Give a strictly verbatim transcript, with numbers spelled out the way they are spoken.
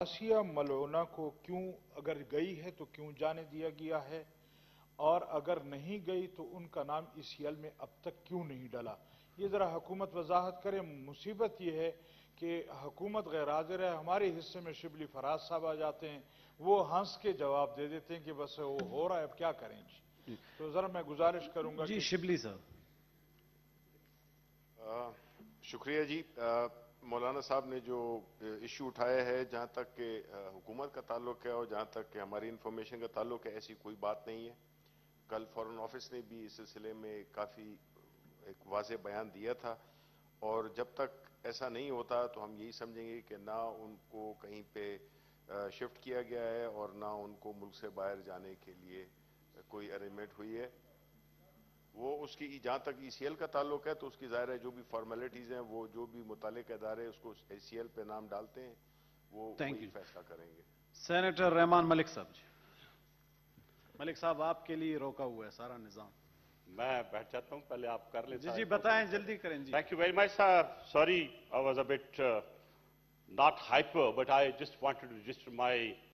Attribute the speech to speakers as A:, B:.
A: आसिया मलोना को क्यों, अगर गई है तो क्यों जाने दिया गया है, और अगर नहीं गई तो उनका नाम ई सी एल में अब तक क्यों नहीं डला? ये ज़रा हुकूमत वजाहत करे। मुसीबत ये है कि हुकूमत गैर हाजिर है, हमारे हिस्से में शिबली फराज साहब आ जाते हैं, वो हंस के जवाब दे देते हैं कि बस वो हो रहा है, अब क्या करें जी। तो ज़रा मैं गुजारिश करूंगा
B: जी शिबली साहब।
C: शुक्रिया जी। आ, मौलाना साहब ने जो इशू उठाया है, जहाँ तक कि हुकूमत का ताल्लुक है और जहाँ तक कि हमारी इंफॉर्मेशन का ताल्लुक है, ऐसी कोई बात नहीं है। कल फॉरेन ऑफिस ने भी इस सिलसिले में काफ़ी एक वाज़ेह बयान दिया था, और जब तक ऐसा नहीं होता तो हम यही समझेंगे कि ना उनको कहीं पे शिफ्ट किया गया है और ना उनको मुल्क से बाहर जाने के लिए कोई अरेंजमेंट हुई है। वो उसकी जहाँ तक ई सी एल का ताल्लुक है तो उसकी ज़ाहिर है जो भी फॉर्मेलिटीज़ हैं, वो जो भी मुतालिक इदारे उसको ई सी एल पे नाम डालते हैं, वो वही फैसला करेंगे।
B: सेनेटर रहमान मलिक साहब जी। मलिक साहब आपके लिए रोका हुआ है सारा निजाम।
D: मैं बैठ जाता हूँ, पहले आप कर ले।
B: जी जी बताएं, जल्दी करें जी।
D: Thank you very much sir. Sorry I was a bit not hyper, but I just wanted to register my